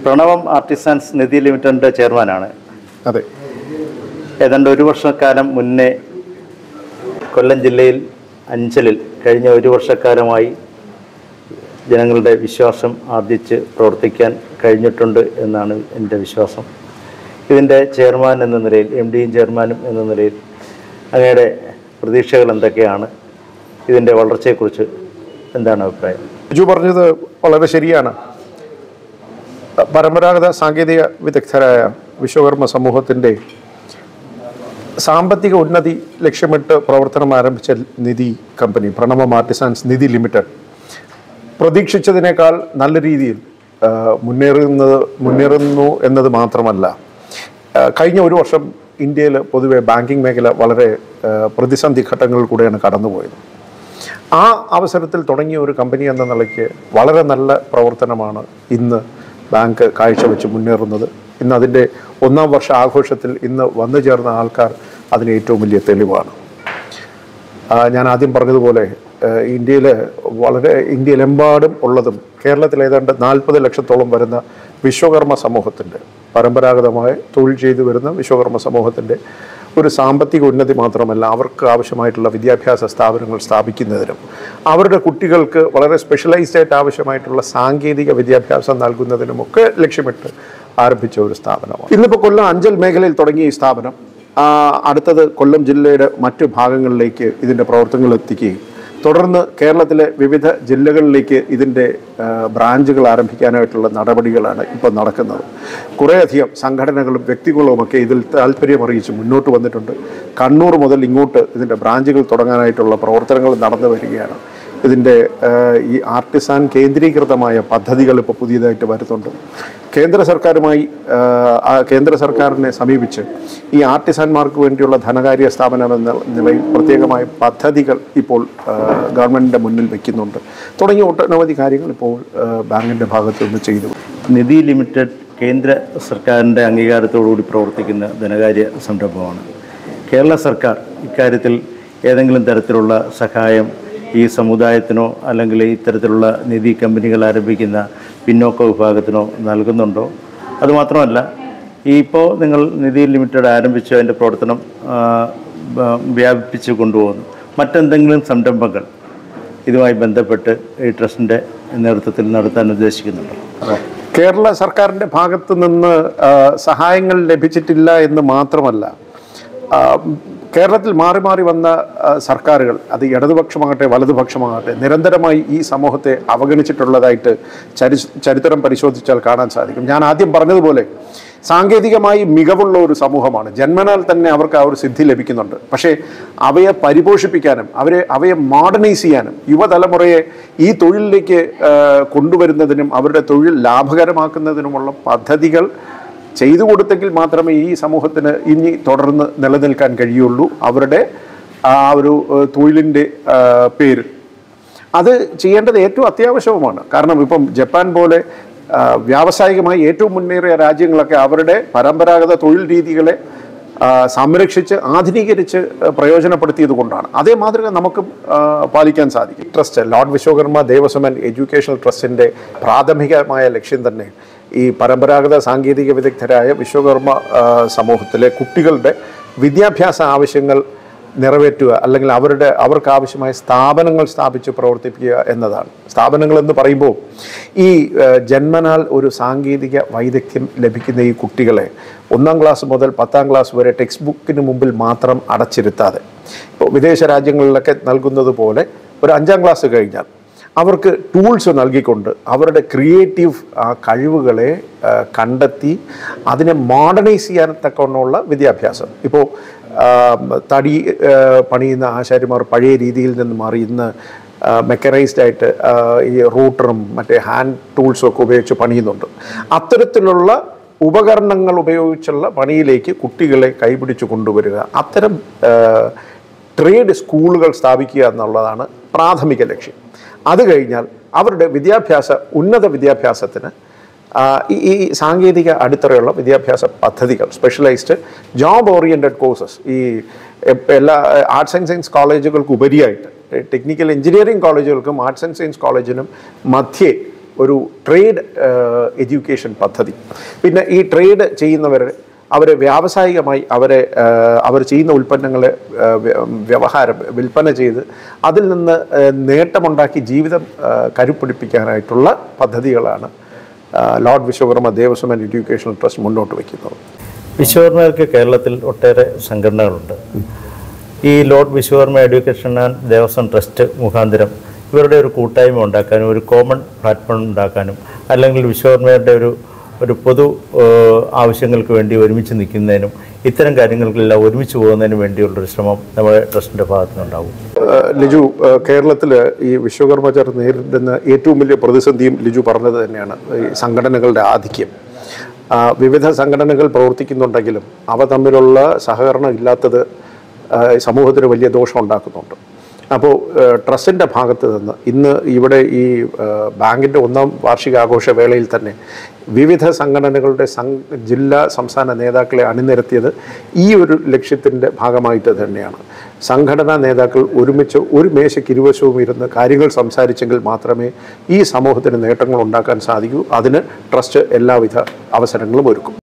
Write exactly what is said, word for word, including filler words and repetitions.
Pranavam artisans നിധി ലിമിറ്റഡിൻ്റെ ചെയർമാനാണ്. അതെ. ഏതാണ്ട് ഒരു വർഷക്കാലം മുന്നേ കൊല്ലം ജില്ലയിൽ അഞ്ചലിൽ കഴിഞ്ഞ ഒരു വർഷക്കാലമായി ജനങ്ങളുടെ വിശ്വാസം ആർജിച്ച് പ്രവർത്തിക്കാൻ കഴിഞ്ഞിട്ടുണ്ട് എന്നാണ് എൻ്റെ വിശ്വാസം. ഇതിൻ്റെ ചെയർമാൻ എന്ന നിലയിൽ, എം ഡിയും ചെയർമാനും എന്ന നിലയിൽ അങ്ങയുടെ പ്രതീക്ഷകൾ എന്തൊക്കെയാണ്? ഇതിൻ്റെ വളർച്ചയെക്കുറിച്ച് എന്താണ് അഭിപ്രായം? ബിജു പറഞ്ഞത് വളരെ ശരിയാണ്. പരമ്പരാഗത സാങ്കേതിക വിദഗ്ധരായ വിശ്വകർമ്മ സമൂഹത്തിൻ്റെ സാമ്പത്തിക ഉന്നതി ലക്ഷ്യമിട്ട് പ്രവർത്തനം ആരംഭിച്ച നിധി company Pranavam artisans Nidhi limited പ്രതീക്ഷിച്ചതിനേക്കാൾ നല്ല രീതിയിൽ മുന്നേറുന്നത് മുന്നേറുന്നു എന്നത് മാത്രമല്ല, കഴിഞ്ഞ ഒരു വർഷം ഇന്ത്യയിൽ പൊതുവെ ബാങ്കിങ് മേഖല വളരെ പ്രതിസന്ധി ഘട്ടങ്ങളിൽ കൂടെയാണ് കടന്നുപോയത്. ആ അവസരത്തിൽ തുടങ്ങിയ ഒരു കമ്പനി എന്ന നിലയ്ക്ക് വളരെ നല്ല പ്രവർത്തനമാണ് ഇന്ന് ബാങ്ക് കാഴ്ചവെച്ച് മുന്നേറുന്നത്. ഇന്ന് അതിൻ്റെ ഒന്നാം വർഷ ആഘോഷത്തിൽ ഇന്ന് വന്നു ചേർന്ന ആൾക്കാർ അതിന് ഏറ്റവും വലിയ തെളിവാണ്. ഞാൻ ആദ്യം പറഞ്ഞതുപോലെ ഇന്ത്യയിൽ വളരെ ഇന്ത്യയിലെമ്പാടും ഉള്ളതും കേരളത്തിൽ ഏതാണ്ട് നാൽപ്പത് ലക്ഷത്തോളം വരുന്ന വിശ്വകർമ്മ സമൂഹത്തിൻ്റെ, പരമ്പരാഗതമായ തൊഴിൽ ചെയ്തു വരുന്ന വിശ്വകർമ്മ സമൂഹത്തിൻ്റെ ഒരു സാമ്പത്തിക ഉന്നതി മാത്രമല്ല, അവർക്ക് ആവശ്യമായിട്ടുള്ള വിദ്യാഭ്യാസ സ്ഥാപനങ്ങൾ സ്ഥാപിക്കുന്നതിനും അവരുടെ കുട്ടികൾക്ക് വളരെ സ്പെഷ്യലൈസ്ഡ് ആയിട്ട് ആവശ്യമായിട്ടുള്ള സാങ്കേതിക വിദ്യാഭ്യാസം നൽകുന്നതിനുമൊക്കെ ലക്ഷ്യമിട്ട് ആരംഭിച്ച ഒരു സ്ഥാപനമാണ്. ഇന്നിപ്പോൾ കൊല്ലം അഞ്ചൽ മേഖലയിൽ തുടങ്ങിയ ഈ സ്ഥാപനം അടുത്തത് കൊല്ലം ജില്ലയുടെ മറ്റു ഭാഗങ്ങളിലേക്ക് ഇതിൻ്റെ പ്രവർത്തനങ്ങൾ എത്തിക്കുകയും തുടർന്ന് കേരളത്തിലെ വിവിധ ജില്ലകളിലേക്ക് ഇതിൻ്റെ ബ്രാഞ്ചുകൾ ആരംഭിക്കാനായിട്ടുള്ള നടപടികളാണ് ഇപ്പോൾ നടക്കുന്നത്. കുറേയധികം സംഘടനകളും വ്യക്തികളുമൊക്കെ ഇതിൽ താല്പര്യം അറിയിച്ച് മുന്നോട്ട് വന്നിട്ടുണ്ട്. കണ്ണൂർ മുതൽ ഇങ്ങോട്ട് ഇതിൻ്റെ ബ്രാഞ്ചുകൾ തുടങ്ങാനായിട്ടുള്ള പ്രവർത്തനങ്ങൾ നടന്നു വരികയാണ്. ഇതിൻ്റെ ഈ ആർട്ടിസാൻ കേന്ദ്രീകൃതമായ പദ്ധതികൾ ഇപ്പോൾ പുതിയതായിട്ട് വരുന്നുണ്ട്. കേന്ദ്ര സർക്കാരുമായി കേന്ദ്ര സർക്കാരിനെ സമീപിച്ച് ഈ ആർട്ടിസാൻമാർക്ക് വേണ്ടിയുള്ള ധനകാര്യ സ്ഥാപനം എന്ന നിലയിൽ പ്രത്യേകമായ പദ്ധതികൾ ഇപ്പോൾ ഗവൺമെൻറ്റിൻ്റെ മുന്നിൽ വയ്ക്കുന്നുണ്ട്. തുടങ്ങിയ ഒട്ടനവധി കാര്യങ്ങൾ ഇപ്പോൾ ബാങ്കിൻ്റെ ഭാഗത്തു നിന്ന് ചെയ്തു. നിധി ലിമിറ്റഡ് കേന്ദ്ര സർക്കാരിൻ്റെ അംഗീകാരത്തോടുകൂടി പ്രവർത്തിക്കുന്ന ധനകാര്യ സംരംഭമാണ്. കേരള സർക്കാർ ഇക്കാര്യത്തിൽ ഏതെങ്കിലും തരത്തിലുള്ള സഹായം ഈ സമുദായത്തിനോ അല്ലെങ്കിൽ ഇത്തരത്തിലുള്ള നിധി കമ്പനികൾ ആരംഭിക്കുന്ന പിന്നോക്ക വിഭാഗത്തിനോ നൽകുന്നുണ്ടോ? അതുമാത്രമല്ല, ഈ ഇപ്പോൾ നിങ്ങൾ നിധി ലിമിറ്റഡ് ആരംഭിച്ചു അതിൻ്റെ പ്രവർത്തനം വ്യാപിപ്പിച്ച് കൊണ്ടുപോകുന്നു, മറ്റെന്തെങ്കിലും സംരംഭങ്ങൾ ഇതുമായി ബന്ധപ്പെട്ട് ഈ ട്രസ്റ്റിൻ്റെ നേതൃത്വത്തിൽ നടത്താൻ ഉദ്ദേശിക്കുന്നുണ്ടോ? കേരള സർക്കാരിൻ്റെ ഭാഗത്തു നിന്ന് സഹായങ്ങൾ ലഭിച്ചിട്ടില്ല എന്ന് മാത്രമല്ല, കേരളത്തിൽ മാറി മാറി വന്ന സർക്കാരുകൾ, അത് ഇടതുപക്ഷമാകട്ടെ വലതുപക്ഷമാകട്ടെ, നിരന്തരമായി ഈ സമൂഹത്തെ അവഗണിച്ചിട്ടുള്ളതായിട്ട് ചരി ചരിത്രം പരിശോധിച്ചാൽ കാണാൻ സാധിക്കും. ഞാൻ ആദ്യം പറഞ്ഞതുപോലെ സാങ്കേതികമായി മികവുള്ള ഒരു സമൂഹമാണ്. ജന്മനാൽ തന്നെ അവർക്ക് ആ ഒരു സിദ്ധി ലഭിക്കുന്നുണ്ട്. പക്ഷേ അവയെ പരിപോഷിപ്പിക്കാനും അവരെ അവയെ മോഡേണൈസ് ചെയ്യാനും യുവതലമുറയെ ഈ തൊഴിലിലേക്ക് കൊണ്ടുവരുന്നതിനും അവരുടെ തൊഴിൽ ലാഭകരമാക്കുന്നതിനുമുള്ള പദ്ധതികൾ ചെയ്തു കൊടുത്തെങ്കിൽ മാത്രമേ ഈ സമൂഹത്തിന് ഇനി തുടർന്ന് നിലനിൽക്കാൻ കഴിയുള്ളൂ. അവരുടെ ആ ഒരു തൊഴിലിൻ്റെ പേര് അത് ചെയ്യേണ്ടത് ഏറ്റവും അത്യാവശ്യവുമാണ്. കാരണം ഇപ്പം ജപ്പാൻ പോലെ വ്യാവസായികമായി ഏറ്റവും മുന്നേറിയ രാജ്യങ്ങളൊക്കെ അവരുടെ പരമ്പരാഗത തൊഴിൽ രീതികളെ സംരക്ഷിച്ച് ആധുനീകരിച്ച് പ്രയോജനപ്പെടുത്തിയത് കൊണ്ടാണ്. അതേ മാതൃക നമുക്ക് പാലിക്കാൻ സാധിക്കും. Trust lord Vishwakarma Devaswom educational ട്രസ്റ്റിൻ്റെ പ്രാഥമികമായ ലക്ഷ്യം തന്നെ ഈ പരമ്പരാഗത സാങ്കേതിക വിദഗ്ധരായ വിശ്വകർമ്മ സമൂഹത്തിലെ കുട്ടികളുടെ വിദ്യാഭ്യാസ ആവശ്യങ്ങൾ നിറവേറ്റുക, അല്ലെങ്കിൽ അവരുടെ അവർക്ക് ആവശ്യമായ സ്ഥാപനങ്ങൾ സ്ഥാപിച്ച് പ്രവർത്തിപ്പിക്കുക എന്നതാണ്. സ്ഥാപനങ്ങൾ എന്ന് പറയുമ്പോൾ ഈ ജന്മനാൽ ഒരു സാങ്കേതിക വൈദഗ്ധ്യം ലഭിക്കുന്ന ഈ കുട്ടികളെ ഒന്നാം ക്ലാസ് മുതൽ പത്താം ക്ലാസ് വരെ ടെക്സ്റ്റ് ബുക്കിന് മുമ്പിൽ മാത്രം അടച്ചിരുത്താതെ, ഇപ്പോൾ വിദേശ രാജ്യങ്ങളിലൊക്കെ നൽകുന്നത് പോലെ ഒരു അഞ്ചാം ക്ലാസ് കഴിഞ്ഞാൽ അവർക്ക് ടൂൾസ് നൽകിക്കൊണ്ട് അവരുടെ ക്രിയേറ്റീവ് കഴിവുകളെ കണ്ടെത്തി അതിനെ മോഡേണൈസ് ചെയ്യാൻ തക്കവണ്ണമുള്ള വിദ്യാഭ്യാസം. ഇപ്പോൾ തടി പണിയുന്ന ആശാരിമാർ പഴയ രീതിയിൽ നിന്ന് മാറി ഇന്ന് മെക്കനൈസ്ഡ് ആയിട്ട് ഈ റൂട്ടറും മറ്റേ ഹാൻഡ് ടൂൾസും ഒക്കെ ഉപയോഗിച്ച് പണിയുന്നുണ്ട്. അത്തരത്തിലുള്ള ഉപകരണങ്ങൾ ഉപയോഗിച്ചുള്ള പണിയിലേക്ക് കുട്ടികളെ കൈപിടിച്ച് കൊണ്ടുവരിക, അത്തരം ട്രേഡ് സ്കൂളുകൾ സ്ഥാപിക്കുക എന്നുള്ളതാണ് പ്രാഥമിക ലക്ഷ്യം. അത് കഴിഞ്ഞാൽ അവരുടെ വിദ്യാഭ്യാസ ഉന്നത വിദ്യാഭ്യാസത്തിന് ഈ സാങ്കേതിക അടിത്തറയുള്ള വിദ്യാഭ്യാസ പദ്ധതികൾ, സ്പെഷ്യലൈസ്ഡ് ജോബ് ഓറിയൻറ്റഡ് കോഴ്സസ്, ഈ എല്ലാ ആർട്സ് ആൻഡ് സയൻസ് കോളേജുകൾക്ക് ഉപരിയായിട്ട് ടെക്നിക്കൽ എഞ്ചിനീയറിംഗ് കോളേജുകൾക്കും ആർട്സ് ആൻഡ് സയൻസ് കോളേജിനും മധ്യേ ഒരു ട്രേഡ് എഡ്യൂക്കേഷൻ പദ്ധതി. പിന്നെ ഈ ട്രേഡ് ചെയ്യുന്നവർ അവർ വ്യാവസായികമായി അവരെ അവർ ചെയ്യുന്ന ഉൽപ്പന്നങ്ങളെ വ്യവഹാരം വിൽപ്പന ചെയ്ത് അതിൽ നിന്ന് നേട്ടമുണ്ടാക്കി ജീവിതം കരുപ്പിടിപ്പിക്കാനായിട്ടുള്ള പദ്ധതികളാണ് lord Vishwakarma Devaswom and educational trust മുന്നോട്ട് വയ്ക്കുന്നത്. വിശ്വകർമ്മർക്ക് കേരളത്തിൽ ഒട്ടേറെ സംഘടനകളുണ്ട്. ഈ lord Vishwakarma education and Devaswom trust മുഖാന്തരം ഇവരുടെ ഒരു കൂട്ടായ്മ ഉണ്ടാക്കാനും ഒരു കോമൺ പ്ലാറ്റ്ഫോം ഉണ്ടാക്കാനും അല്ലെങ്കിൽ വിശ്വകർമ്മയുടെ ഒരു ഒരു പൊതു ആവശ്യങ്ങൾക്ക് വേണ്ടി ഒരുമിച്ച് നിൽക്കുന്നതിനും ഇത്തരം കാര്യങ്ങൾക്കെല്ലാം ഒരുമിച്ച് പോകുന്നതിനും വേണ്ടിയുള്ളൊരു ശ്രമം നമ്മുടെ ട്രസ്റ്റിൻ്റെ ഭാഗത്തുനിന്നുണ്ടാവും. ലിജു, കേരളത്തിൽ ഈ വിശ്വകർമ്മചർ നേരിടുന്ന ഏറ്റവും വലിയ പ്രതിസന്ധിയും ലിജു പറഞ്ഞത് തന്നെയാണ് ഈ സംഘടനകളുടെ ആധിക്യം. വിവിധ സംഘടനകൾ പ്രവർത്തിക്കുന്നുണ്ടെങ്കിലും അവ തമ്മിലുള്ള സഹകരണം ഇല്ലാത്തത് സമൂഹത്തിന് വലിയ ദോഷം ഉണ്ടാക്കുന്നുണ്ട്. അപ്പോൾ ട്രസ്റ്റിൻ്റെ ഭാഗത്ത് നിന്ന് ഇന്ന് ഇവിടെ ഈ ബാങ്കിൻ്റെ ഒന്നാം വാർഷികാഘോഷ വേളയിൽ തന്നെ വിവിധ സംഘടനകളുടെ ജില്ലാ സംസ്ഥാന നേതാക്കളെ അണിനിരത്തിയത് ഈ ഒരു ലക്ഷ്യത്തിൻ്റെ ഭാഗമായിട്ട് തന്നെയാണ്. സംഘടനാ നേതാക്കൾ ഒരുമിച്ച് ഒരു മേശയ്ക്ക് ഇരുവശവും ഇരുന്ന് കാര്യങ്ങൾ സംസാരിച്ചെങ്കിൽ മാത്രമേ ഈ സമൂഹത്തിന് നേട്ടങ്ങൾ ഉണ്ടാക്കാൻ സാധിക്കൂ. അതിന് ട്രസ്റ്റ് എല്ലാവിധ അവസരങ്ങളും ഒരുക്കും.